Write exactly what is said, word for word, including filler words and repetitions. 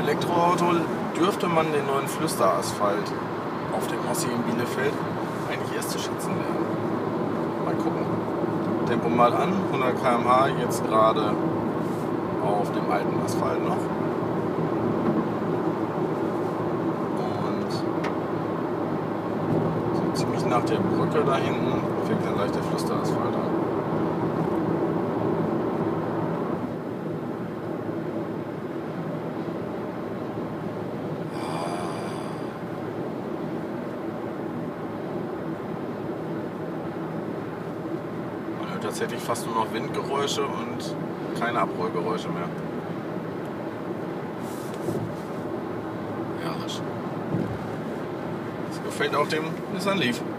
Elektroauto dürfte man den neuen Flüsterasphalt auf dem Ossi in Bielefeld eigentlich erst zu schätzen lernen. Mal gucken. Tempo mal an, hundert Kilometer pro Stunde, jetzt gerade auf dem alten Asphalt noch. Und so ziemlich nach der Brücke da hinten fängt dann gleich der Flüsterasphalt an. Tatsächlich fast nur noch Windgeräusche und keine Abrollgeräusche mehr. Herrlich. Das gefällt auch dem Nissan Leaf.